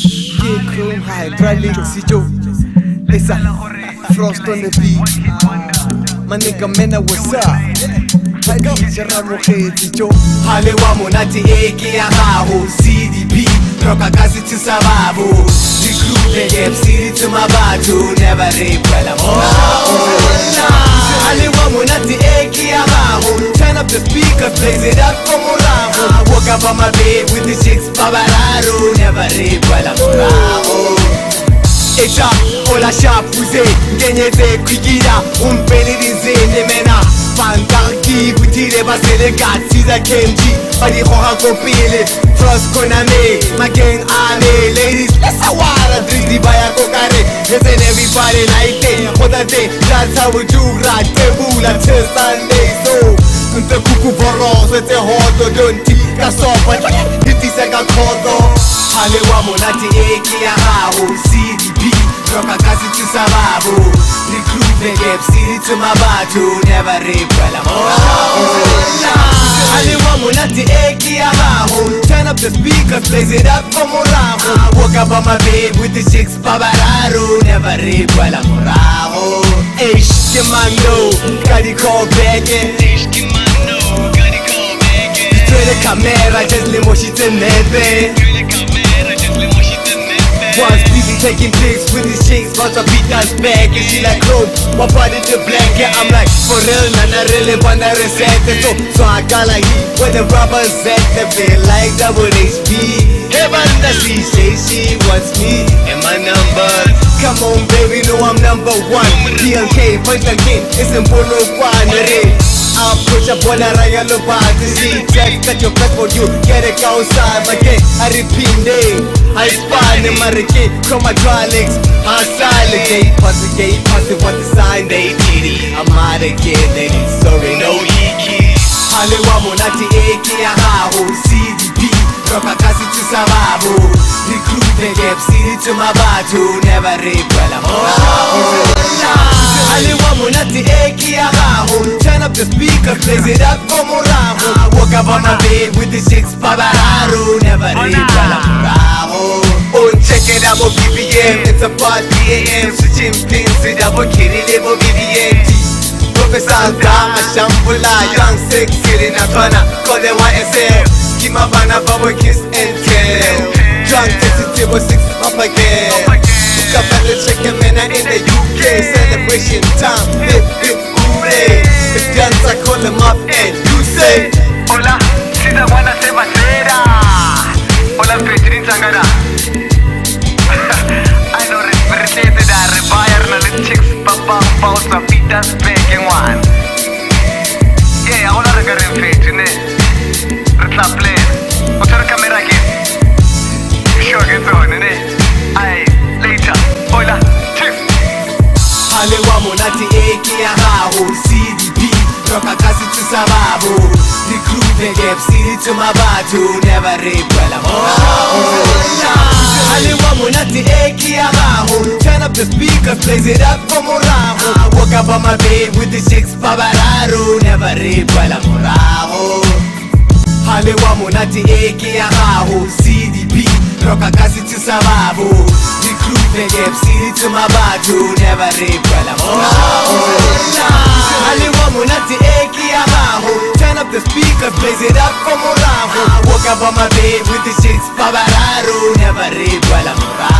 Chrome hydraulics, Joe. It's a frost on the beat. My nigga, man, what's up? Halewa monati eke ya gaho CDP Roka kasi tisababu Recruit Gabs to Mmabatho Never rape wala Halewa monati eke ya gaho Turn up the speakers, blaze it up for Moravo Woke up on my bed with the chicks Babararo Never rape wala Echa, ola shapuze Ngenyeze kwigira Umpelirize nemena Fantarki, butile basele gatsiza kenji Badi hoha kopile, trust koname My gang ane, ladies, let's awara Drink the baya kokare, listen everybody like that What I say, that's how we do right Tebula till Sunday, so Nte kuku boros, ete hoto Donti, kasopa, hiti seka kodo Halewa monati eke ya hao CDP, roka kasi tisababu Recruit Gabs to Mmabatho Never rape wala Halewa monati eke ya hao Turn up the speakers, blaze it up for Moravo Woke up on my bed with the chicks Babararo Never rape wala Moravo Eish, Kimano, gotta call back Eish, Kimano, gotta call back Turn the camera, just limo shit in there Once busy taking pics with these chicks, but I beat us back and she like chrome, my body the black, yeah I'm like for real, nana really wanna reset it so I got like heat when the rubbers at the feel like double HP. Heaven that she say she wants me and my number. Come on baby, know I'm number one. PLK, punch again, it's in Polo Quanere. I'll push up on a raya look back to see text that your best for you, get it outside again. I repeat name. I spy in my kid, come my hydraulics, I silent gate, pass what the sign they titty. I'm out again, lady, sorry, no hiki. Halewa monati eke ya hao CDP, roka kasi tisababu Recruit Gabs to Mmabatho, never rape wala Halewa monati eke ya hao turn up the speakers, blaze it up for Moravo Woke up on my bed with the chicks Babararo, never rape wala Oh, check it out, BBM, it's a party AM Switching pins, it up, kitty, label BBM Professor Dama, Shambula, young sick, sitting up on a call them YSL Keep my banner, bubble kiss and tell Drunk, table 6 up again Look up at the chicken man in the UK Celebration time, hip, hip, hooray If dance, I call them up and you say Hola, si da buena se basera Hola, Petrin Sangara I know representative that require na the chicks papa paus na pitas baking one. Yeah, I wanna get in fit, ne. Retla play. Otra camera aquí. Sure get on, ne. Ay, later. Hola, chicks. Halewa monati eke ya hao CDP, roka kasi tisababu. Recruit Gabs to Mmabatho, never rape wala Halewa monati eke ya hao turn up the speakers, blaze it up for Moravo Woke up on my bed with the chicks Babararo, never rape wala Moravo Halewa monati eke ya hao CDP, roka kasi tisababu Recruit Gabs to Mmabatho, never rape wala Halewa monati eke ya hao turn up the speakers, blaze it up for Moravo Woke up on my bed with the chicks Babararo, never rape wala Moravo